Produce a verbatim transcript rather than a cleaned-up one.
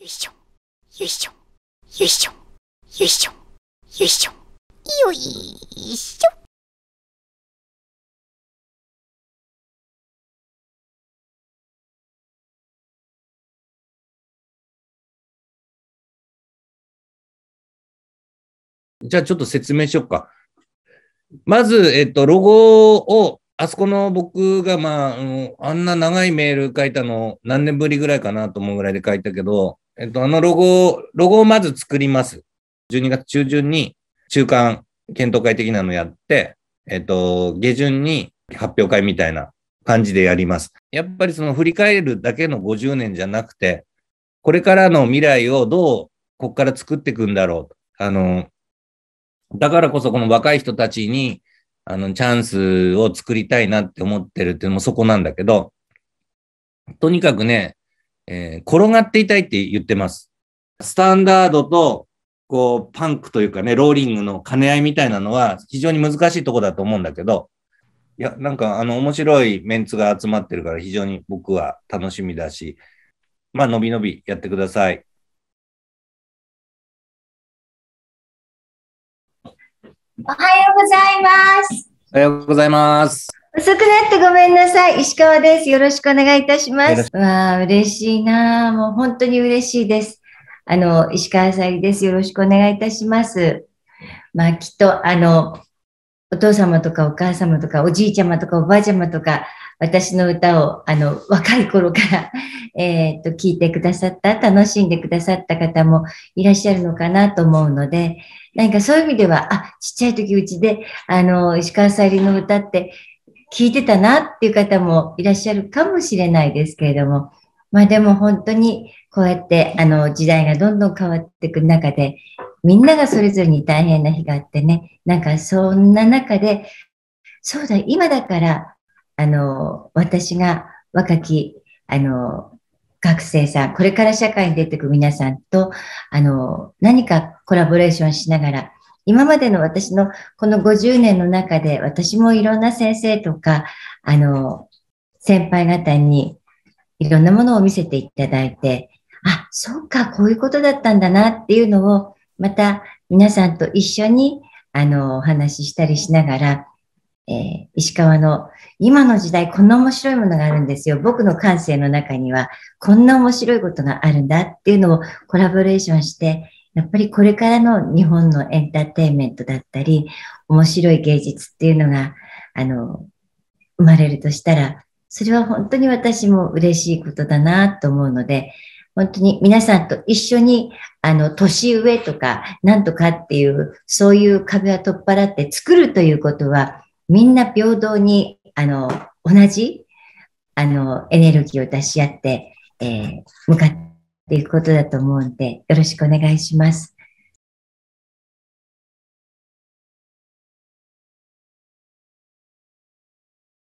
いしょ、よいしょ、よいしょ、よいしょ、よいしょ、よいしょ。 じゃあちょっと説明しようか。まず、えっと、ロゴを、あそこの僕が、まあ、うん、あんな長いメール書いたの何年ぶりぐらいかなと思うぐらいで書いたけど、えっと、あのロゴ、ロゴをまず作ります。じゅうにがつ中旬に中間検討会的なのやって、えっと、下旬に発表会みたいな感じでやります。やっぱりその振り返るだけのごじゅうねんじゃなくて、これからの未来をどうここから作っていくんだろうと。あの、だからこそこの若い人たちにあのチャンスを作りたいなって思ってるっていうのもそこなんだけど、とにかくね、えー転がっていたいって言ってます。スタンダードとこうパンクというかね、ローリングの兼ね合いみたいなのは非常に難しいところだと思うんだけど、いや、なんかあの面白いメンツが集まってるから非常に僕は楽しみだし、まあ、のびのびやってください。 おはようございます。 おはようございます。 遅くなってごめんなさい。石川です。よろしくお願いいたします。わあ、嬉しいな。もう本当に嬉しいです。あの、石川さゆりです。よろしくお願いいたします。まあ、きっと、あの、お父様とかお母様とかおじいちゃまとかおばあちゃまとか、私の歌を、あの、若い頃から、えっと、聞いてくださった、楽しんでくださった方もいらっしゃるのかなと思うので、なんかそういう意味では、あ、ちっちゃい時うちで、あの、石川さゆりの歌って聞いてたなっていう方もいらっしゃるかもしれないですけれども、まあでも本当にこうやって、あの、時代がどんどん変わっていく中で、みんながそれぞれに大変な日があってね、なんかそんな中で、そうだ、今だから、あの、私が若き、あの、学生さん、これから社会に出てくる皆さんと、あの、何かコラボレーションしながら、今までの私のこのごじゅうねんの中で、私もいろんな先生とか、あの、先輩方にいろんなものを見せていただいて、あ、そうか、こういうことだったんだなっていうのを、また皆さんと一緒に、あの、お話ししたりしながら、えー石川の今の時代こんな面白いものがあるんですよ。僕の感性の中にはこんな面白いことがあるんだっていうのをコラボレーションして、やっぱりこれからの日本のエンターテインメントだったり、面白い芸術っていうのが、あの、生まれるとしたら、それは本当に私も嬉しいことだなと思うので、本当に皆さんと一緒に、あの、年上とか、なんとかっていう、そういう壁は取っ払って作るということは、みんな平等に、あの、同じ、あの、エネルギーを出し合って、えー向かっていくことだと思うんで、よろしくお願いします。